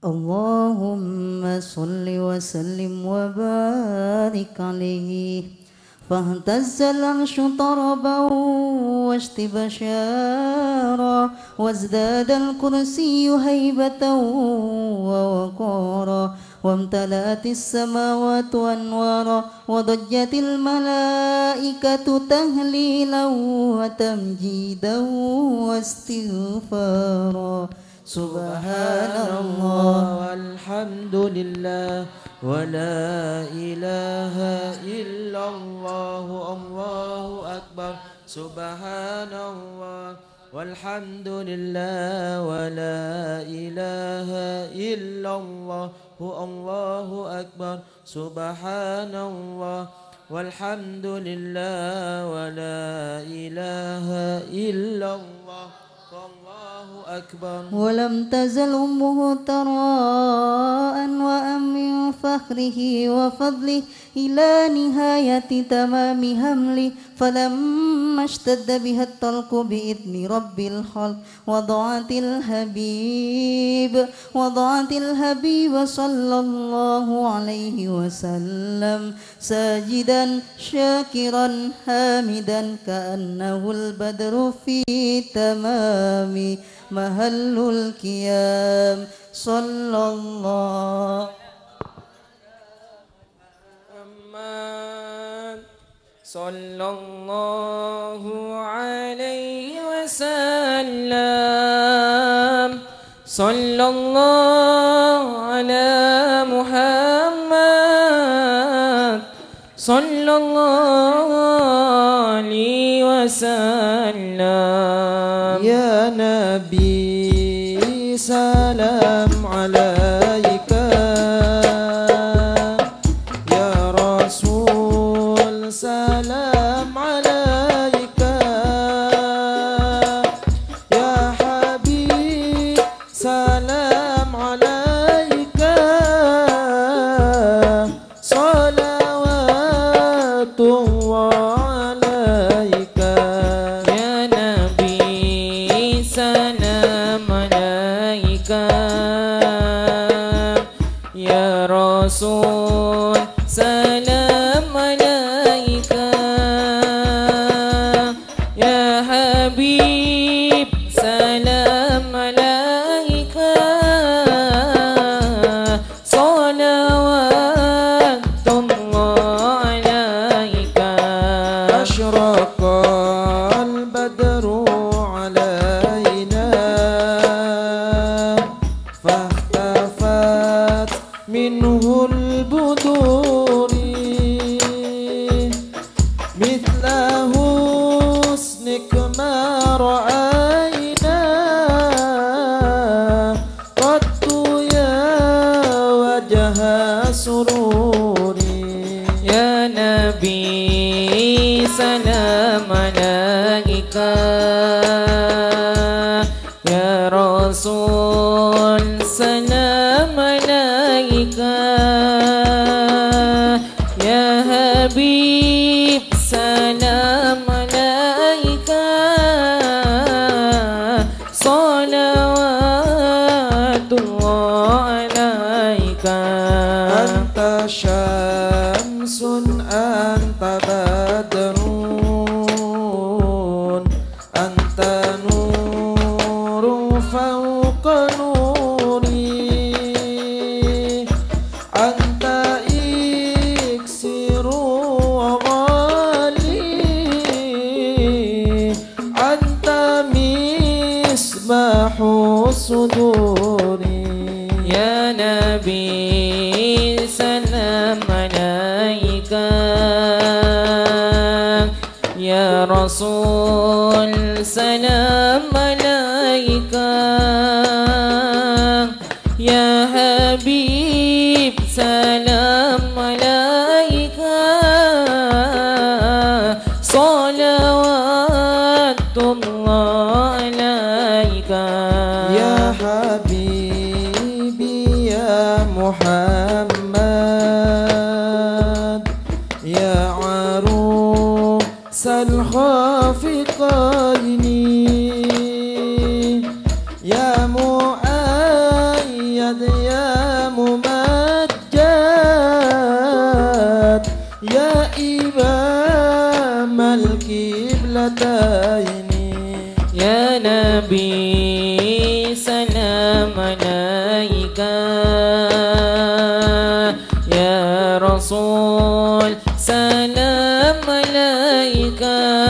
اللهم صل وسلم وبارك عليه فاهتز العرش طربا واشتبشارا وازداد الكرسي هيبة ووقارا وامتلأت السماوات أنوارا وضجت الملائكة تهليلا وتمجيدا واستغفارا سبحان الله والحمد لله ولا إله إلا الله الله أكبر سبحان الله والحمد لله ولا إله إلا الله الله أكبر سبحان الله والحمد لله ولا إله إلا الله الله أكبر. ولم تزل أمه تراء وأم من فخره وفضله إلى نهاية تمام همله فلما اشتد بها الطلق بإذن رب الخلق وضعت الحبيب صلى الله عليه وسلم ساجدا شاكرا حامدا كأنه البدر في تمام محل القيام صلى الله عليه وسلم صلى الله على محمد صلى الله عليه وسلم يا نبي سلام عليك يا رسول سلام عليك يا حبيب سلام عليك صلوات الله عليك يا نبي سلام عليك يا رسول سلام عليك يا حبيب سلام عليك صلوات الله عليك أشرق البدر علينا فاختفت منه البدور مثل حسنك ما رأينا قط يا وجه سروري يا نبي سلام عليك يا رسول سلام عليك يا حبيب سلام عليك صلوات الله عليك أنت شمس أنت بدر أنت نور فوق نوري أنت إكسير وغالي أنت مصباح الصدور يا نبي سلام عليك يا رسول سلام عليك يا حبيب سلام عليك صلوات الله عليك يا حبيبي يا محمد يا عروس الخافقين يا مؤيد يا القبلتين يا نبي سلام عليك يا رسول سلام عليك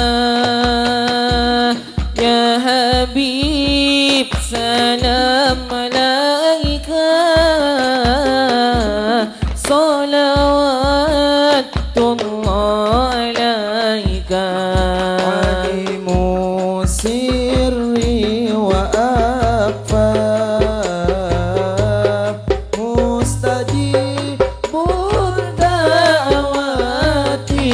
يا حبيب سلام عليك صلوات الله عليك عليم سري وأخفى مستجيب دعواتي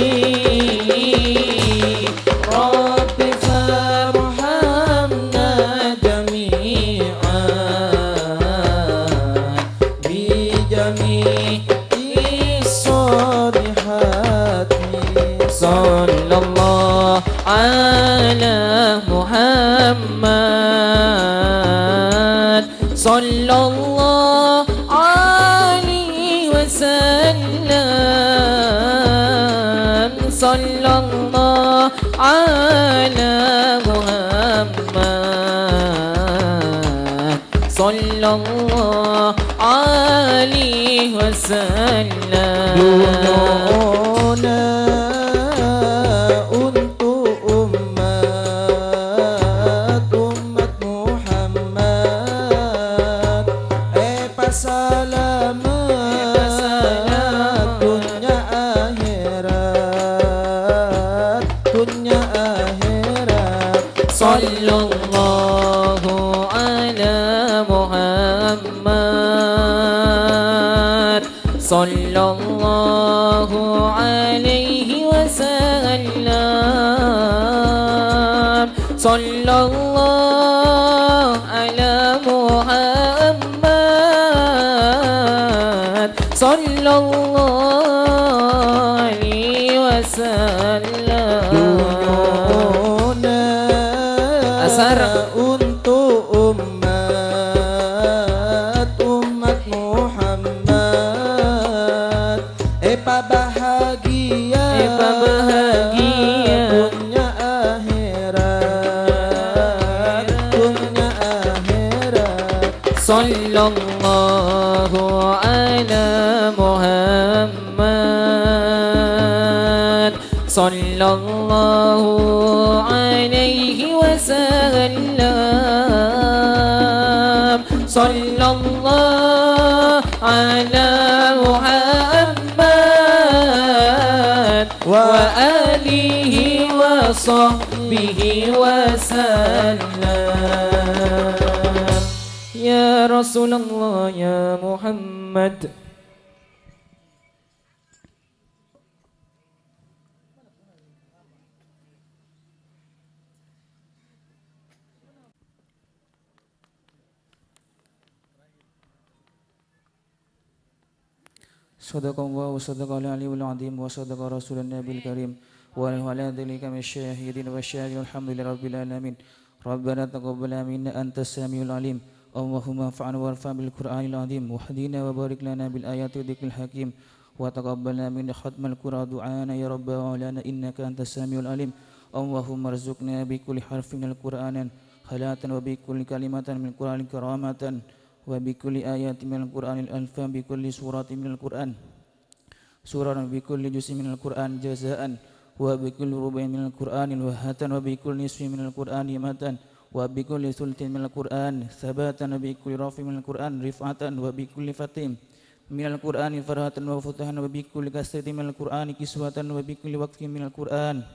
رب فارحمنا جميعا بجميع الصالحات صلى الله على محمد صلى الله عليه وسلم صلى الله على محمد صلى الله عليه وسلم Dunia untuk umat Muhammad selamat dunia akhirat sallallahu ala Muhammad sallallahu alaihi wasallam sallallahu ala Muhammad sallallahu alaihi wasallam asar untuk umat Muhammad bahagia dunia akhirat sallallahu ala Muhammad sallallahu alaihi wasallam sallallahu ala Muhammad wa alihi wa sahbihi wasallam ya Rasulullah ya Muhammad Sadaqallah wa sadaqal aliyul azim wa sadaqa rasulun nabil karim wa ala dzalika masyahidin wa syahidin alhamdulillahi rabbil alamin rabbana taqabbal minna antas samiul alim Allahumma fa'na warfa bil qur'anil azim wahdina wa barik lana bil ayati dzikril hakim wa taqabbalna min khatmal qur'an du'ana ya rabbana lana innaka antas samiul alim Allahumma rzuqna bi kulli harfin minal qur'anan khalatan wa bi kulli kalimatan minal qur'anil karamatan wa bi kulli ayatin minal qur'anil alfan bi kulli suratin minal qur'an suratan bi kulli juz'in minal qur'an jazaan wa bi kulli rubain minal qur'anil wahatan wa bi kulli nisfin minal qur'ani matan wa bi kulli sultin minal qur'an sabatan wa bi kulli rafin minal qur'an rif'atan wa bi kulli fatim minal qur'ani farhatan wa futahan wa bi kulli kasratin minal qur'ani kiswatan wa bi kulli waqtin minal qur'an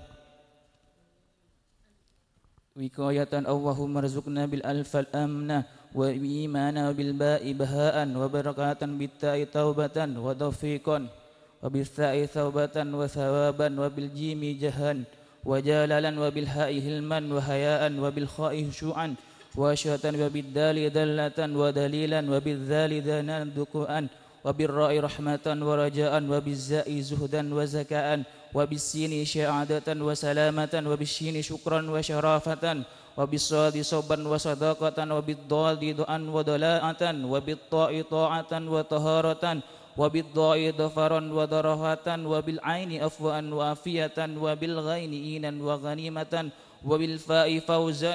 wiqayatan Allahumma rzuqna bil alfal amna wa imana bil ba'i bahaan wa barakatan bit ta'i taubatan wa tawfiqan wa bis sa'i taubatan wa thawaban wa bil jimi jahan wa jalalan wa bil ha'i hilman wa hayaan wa bil kha'i syu'an wa syatan wa bid dali dallatan wa dalilan wa bil dhali danan duku'an wa bir ra'i rahmatan wa raja'an wa biz za'i zuhdan wa zaka'an wa bis sini sya'adatan wa salamatan wa bis sini syukran wa syarafatan wa bis sadi saban wa sadaqatan wa bid dhaldi du'an wa dala'atan wa bit ta'i ta'atan wa taharatan وبالضاء ظفرا وضرهة وبالعين أفوأ وعافية وبالغين إينا وغنيمة وبالفاء فوزا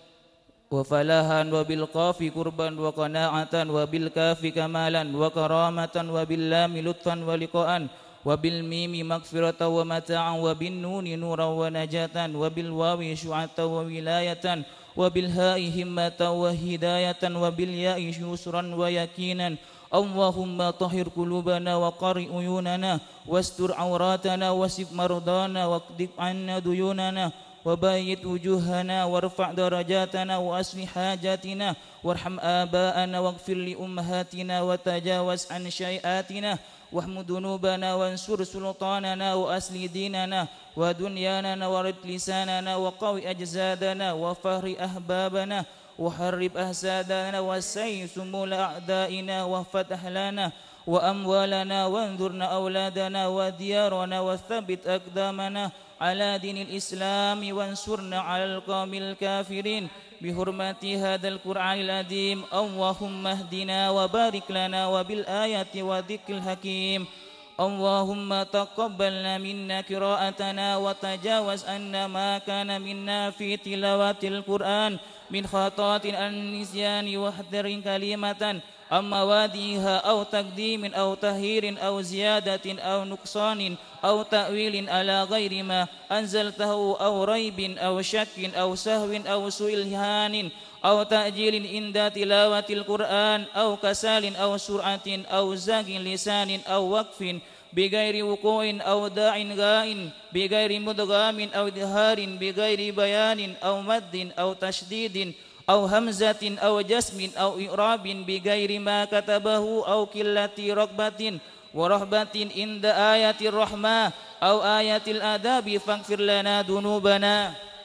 وفلاحا وبالقاف قربا وقناعة وبالكاف كمالا وكرامة وباللام لطفا ولقاء وبالميم مغفرة ومتاعا وبالنون نورا ونجاة وبالواو شعة وولاية وبالهاء همة وهداية وبالياء يسرا ويقينا اللهم طهر قلوبنا وقر عيوننا واستر عوراتنا وسف مرضانا واكشف عنا ديوننا وبيض وجوهنا وارفع درجاتنا وأصلح حاجاتنا وارحم آباءنا واغفر لأمهاتنا وتجاوز عن شيئاتنا واحم ذنوبنا وانصر سلطاننا وأصلح ديننا ودنيانا ورد لساننا وقوي أجسادنا وفهر أحبابنا وحرب أحسادنا وسيء سمول أعدائنا واحفظ أهلنا وأموالنا وانظرنا أولادنا وديارنا وثبت أقدامنا على دين الإسلام وانصرنا على القوم الكافرين بحرمة هذا القرآن العظيم اللهم اهدنا وبارك لنا وبالآيات وذكر الحكيم اللهم تقبلنا منا قراءتنا وتجاوز عنا ما كان منا في تلاوة القرآن من خطأ النسيان واحذر كلمة أو مواديها أو تقديم أو تهير أو زيادة أو نقصان أو تأويل على غير ما أنزلته أو ريب أو شك أو سهو أو سوء الهان أو تأجيل عند تلاوة القرآن أو كسال أو سرعة أو زاغ لسان أو وقف بغير وقوع أو داع غائن بغير مدغام أو إظهار بغير بيان أو مد أو تشديد أو همزة أو جسم أو إعراب بغير ما كتبه أو قلة رغبة ورهبة عند آية الرحمة أو آية الآداب فاغفر لنا ذنوبنا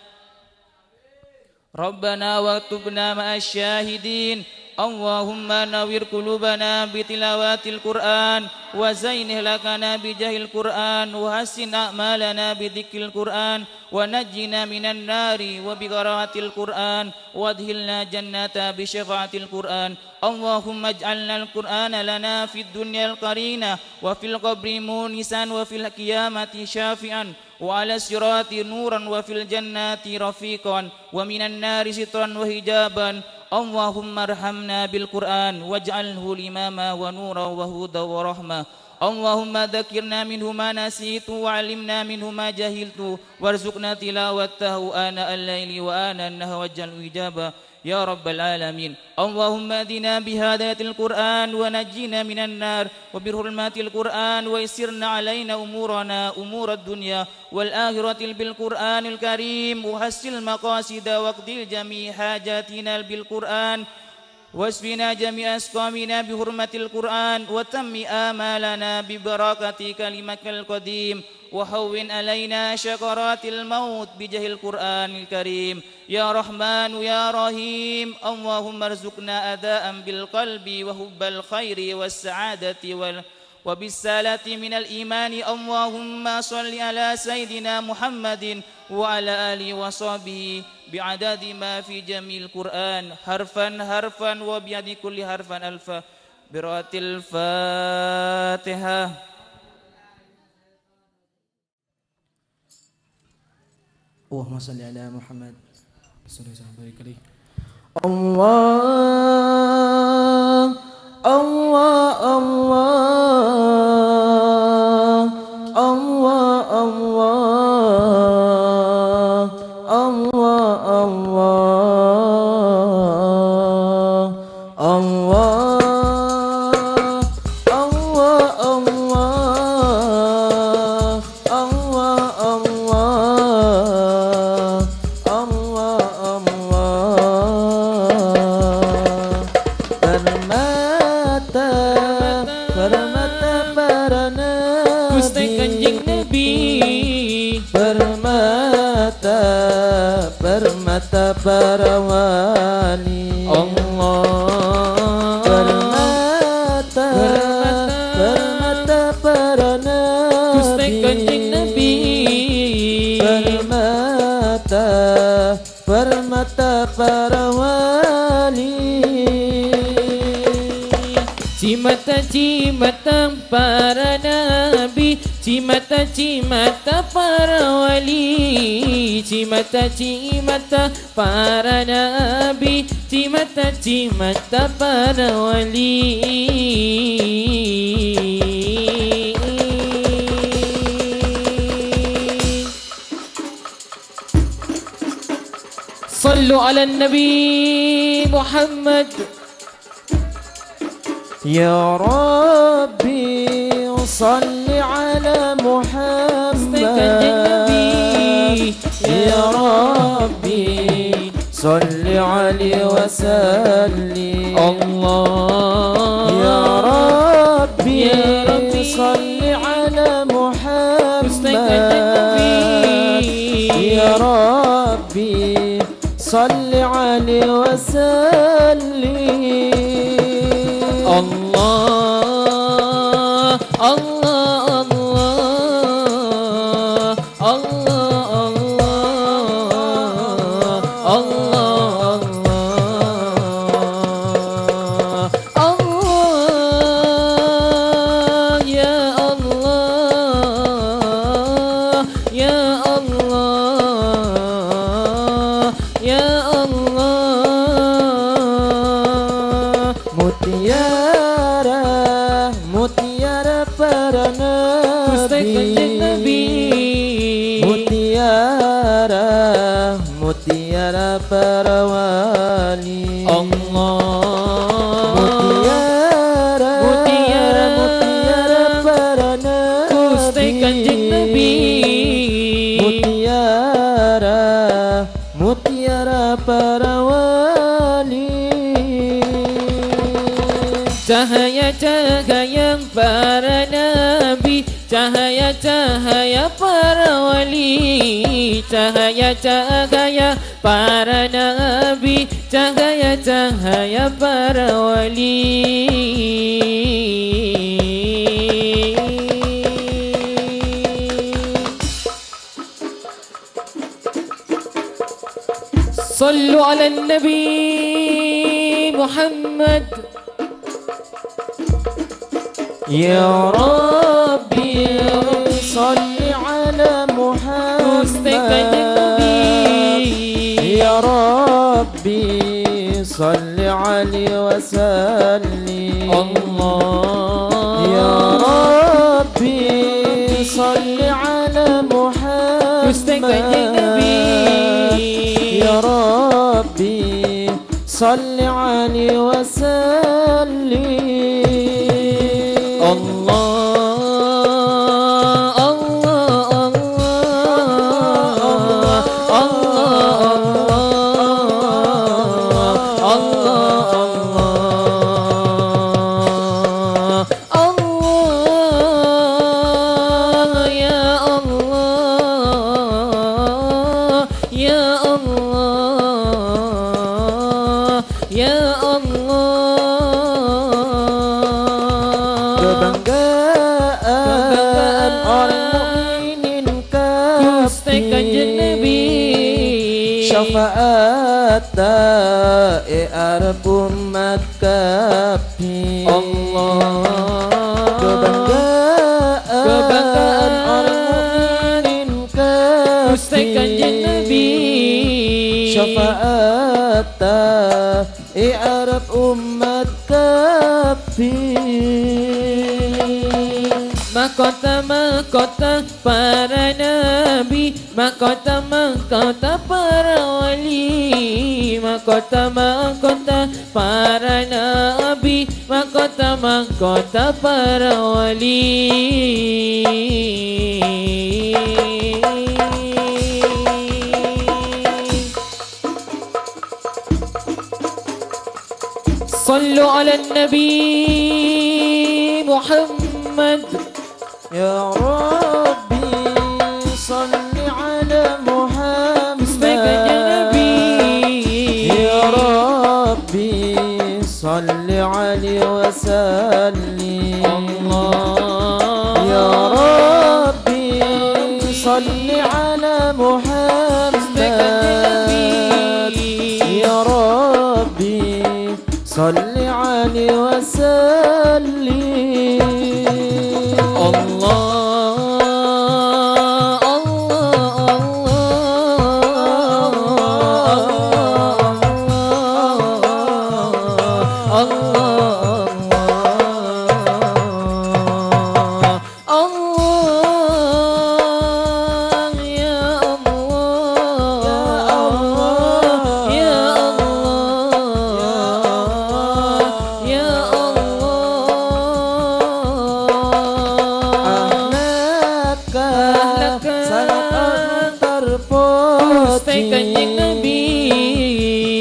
ربنا واكتبنا مع الشاهدين اللهم نوّر قلوبنا بتلاوة القرآن وزينه لنا بجاه القرآن وحسن أعمالنا بذكر القرآن ونجنا من النار وبقراءة القرآن وادخلنا جنة بشفاعة القرآن اللهم اجعلنا القرآن لنا في الدنيا القرينة وفي القبر مونسا وفي القيامة شافعا وعلى الصراط نورا وفي الجنات رفيقا ومن النار سترا وحجابا اللهم ارحمنا بالقرآن واجعله الإماما ونورا وهدى ورحمة اللهم ذكرنا منه ما نسيت وعلمنا منه ما جهلت وارزقنا تلاوته آناء الليل وآناء النهار واجعل إجابة يا رب العالمين اللهم اهدنا بهداية القرآن ونجينا من النار وبحرمات القرآن ويسرنا علينا أمورنا أمور الدنيا والآخرة بالقرآن الكريم وحسن المقاصد واقضي جميع حاجاتنا بالقرآن واشفنا جميع أسقامنا بحرمة القرآن وتم آمالنا ببركة كلمك القديم وهون علينا شكرات الموت بجاه القرآن الكريم يا رحمن يا رحيم اللهم ارزقنا أداء بالقلب وحب الخير والسعادة وبالسالة من الإيمان اللهم صل على سيدنا محمد وعلى آله وصحبه بعدد ما في جميع القرآن حرفا حرفا وبعد كل حرف ألفا برات الفاتحة. اللهم صل على محمد. الله الله الله الله الله permata para wali Allah permata para nabi permata para wali cimata para nabi, cimata para wali, cimata para nabi, cimata para wali. صلوا على النبي محمد. يا ربي صل على محمد. يا ربي صل عليه وسلم. الله يا ربي صل على محمد. يا ربي صل عليه وسلم. الله الله الله الله الله الله الله يا الله يا الله يا الله. Mutiara para nabi, mutiara para wali. Allah Mutiara para Gusti Kanjeng Nabi. Mutiara para wali. Cahaya-cahaya para nabi, cahaya-cahaya para wali, cahaya-cahaya para nabi, cahaya-cahaya para wali. صلوا على النبي محمد. يا ربي صل على محمد. يا ربي صل عليه وسلم. الله يا ربي صل على محمد. يا ربي صل عليه وسلم. Kebanggaan orang mukminin kafi, syafaat arab umat kafi. Kebanggaan orang mukminin kafi, syafaat arab umat kafi. Mahkota para nabi, mahkota para wali, mahkota para nabi, mahkota para wali. صلوا على النبي محمد. يا ربي صل على محمد. يا ربي صل عليه وسلم. يا ربي صل على محمد. يا ربي صل عليه وسلم.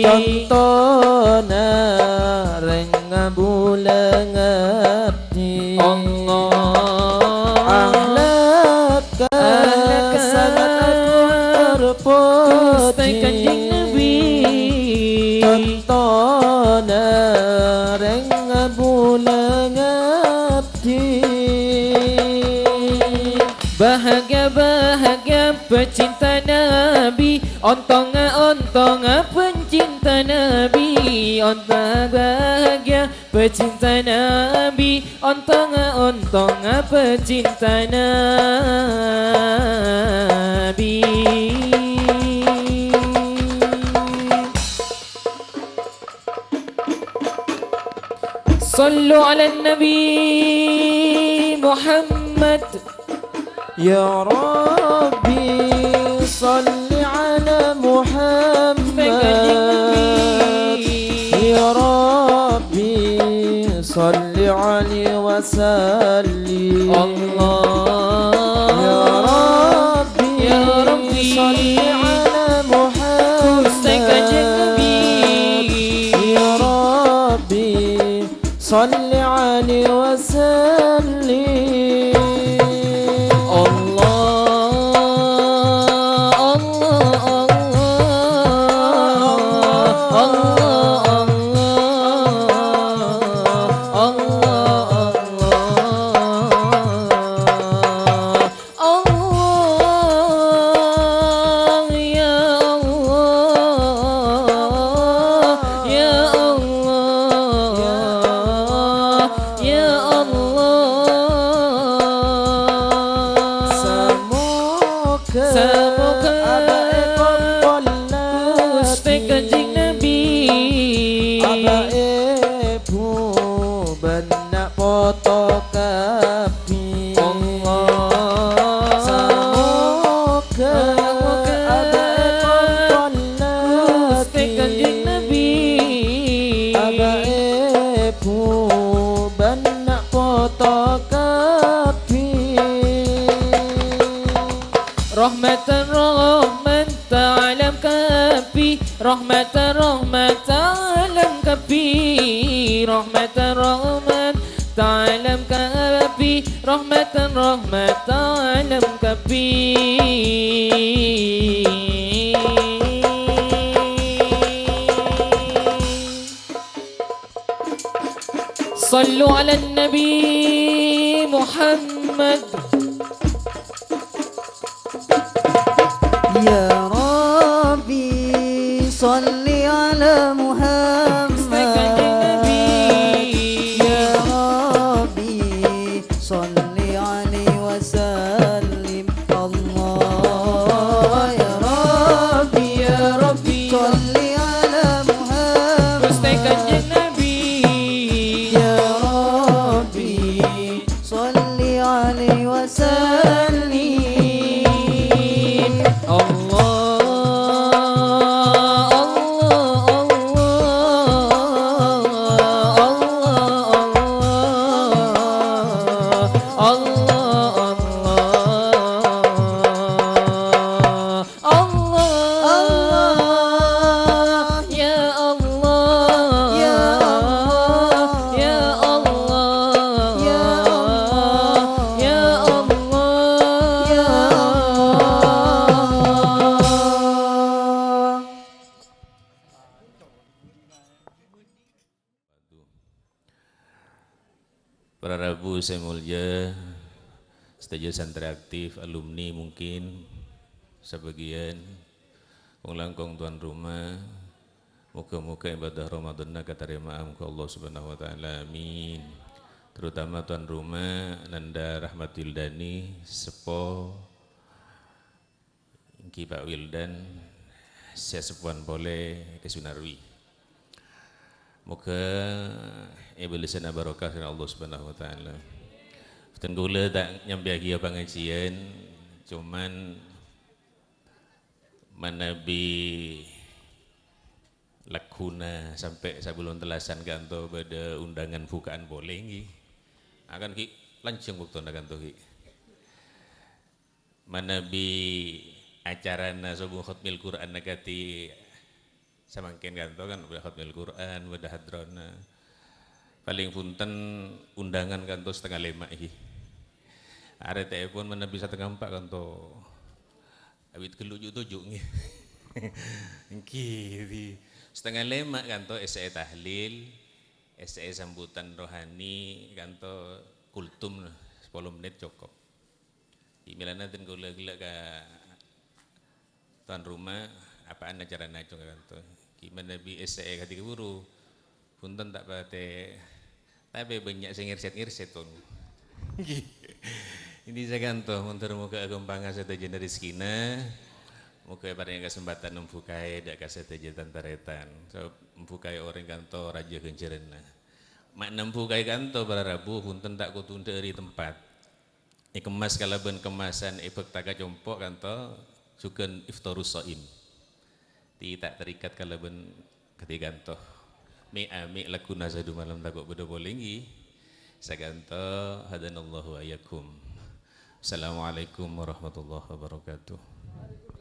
Tontona reng ngabula ngabdi Allah Ahlaka sangat aku Kustai Kanjeng Nabi Tontona reng ngabula ngabdi Bahagia-bahagia pecinta Nabi Ontonga pencinta Nabi Ontonga bahagia pecinta Nabi Ontonga pecinta Nabi Sallu ala Nabi Muhammad Ya Rabbi salli ala Muhammad Ya Rabbi salli alaihi wa sallim Allah Ya Rabbi salli ala Muhammad Ya Rabbi salli alaihi wa sallim Sallu ala Nabi Muhammad Ya Rabbi salli ala Muhammad Ya Rabbi salli alaihi wa sallim Allah Ya Rabbi salli ala Muhammad Ya Rabbi salli alaihi wa sallim Para Rabu saya mulia, stage santri aktif, alumni mungkin sebagian, langkong tuan rumah, muka-muka ibadah Ramadan katarima amku Allah Subhanahu wa taala, amin. Terutama tuan rumah Nanda Rahmatil Dani, Sepo, Ki Pak Wildan, saya sepuan boleh ke Sunarwi. Moga iblis barokah dengan Allah Subhanahu wa taala. Tenggula tak nyampe lagi pengajian, cuman manabi lakuna sampai sebelum telasan kanto pada undangan bukaan boleh ngi. Akan ki langsung waktu nak kanto ki. Manabi acara na subuh khutmil Quran nakati samangken kanto kan udah khatmil Quran udah hadrona paling punten undangan kanto 4:30 iki are telepon menepi 3:30 kanto awit keluju tujuk nggih nggih 4:30 kanto SE tahlil SE sambutan rohani kanto kultum 10 menit cukup imilana ten kula gelak ka tuan rumah apaan acara nacung kanto gimana bi SE kati keburu punten tak pate tapi banyak sing ngirset tuh ini saya kanto mundur muka agumpangan seteja rezekina muka pada kesempatan membukai dak kaseteja tantaretan so membukai orang kanto raja kencerena mak membukai kanto para rabu punten tak kutun dari tempat kemas kalaban kemasan efek taka compok kanto sukan iftarus shaim tidak terikat kalaban ketika kanto mi laku nazadu malam takut beda bolengi saganto hadanallahu ayakum. Assalamualaikum warahmatullahi wabarakatuh.